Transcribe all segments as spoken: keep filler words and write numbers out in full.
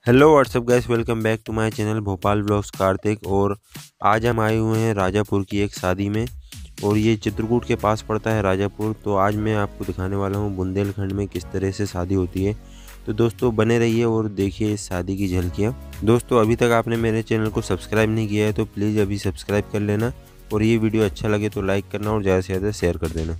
Hello what's up guys, welcome back to my channel Bhopal blogs Kartik. और आज हम आए हुए हैं राजापुर की एक शादी में। और ये चित्रकूट के पास पड़ता है राजापुर। तो आज मैं आपको दिखाने वाला हूँ बुंदेलखंड में किस तरह से शादी होती है। तो दोस्तों बने रहिए और देखिए इस शादी की झलकियाँ। दोस्तों अभी तक आपने मेरे चैनल को सब्सक्राइब नहीं किया है तो प्लीज़ अभी सब्सक्राइब कर लेना। और ये वीडियो अच्छा लगे तो लाइक करना और ज़्यादा से ज़्यादा शेयर कर देना।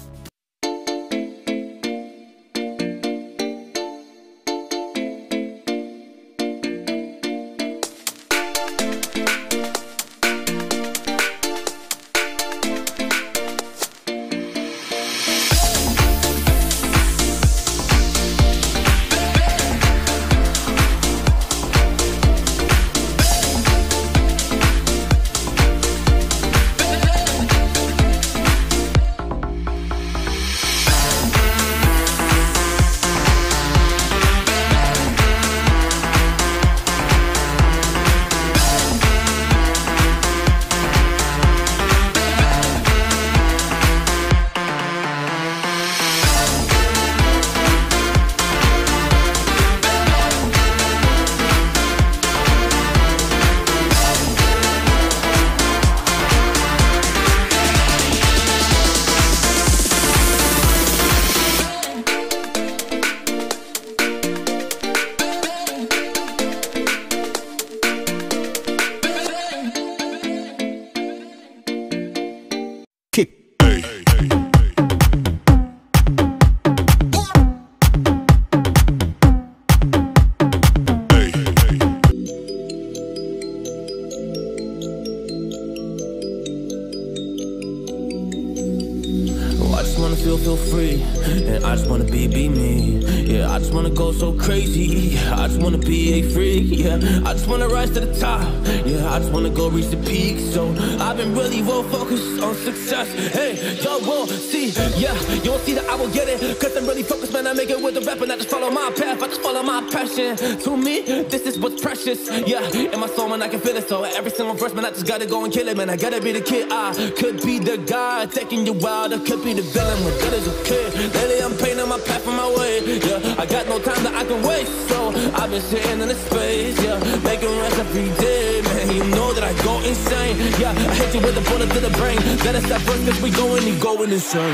I just wanna feel, feel free, and I just wanna be, be me. Yeah, I just wanna go so crazy. Yeah, I just wanna be a freak. Yeah, I just wanna rise to the top. Yeah, I just wanna go reach the peak. So I've been really well focused on success. Hey, y'all will see. Yeah, you won't see that I will get it. Cause I'm really focused, man. I make it with the rap and I just follow my path. I just follow my passion. To me, this is what's precious. Yeah, in my soul, man, I can feel it. So every single verse, man, I just gotta go and kill it, man. I gotta be the kid. I could be the guy taking you wild. I could be the villain when good as a kid. Lately I'm painting my path on my way. Yeah, I got no time that I can waste. So I've been sitting in the space. Yeah, making rest every day. Man, you know that I go insane. Yeah, I hit you with a bullet to the brain. Let us stop first cause we going and going insane.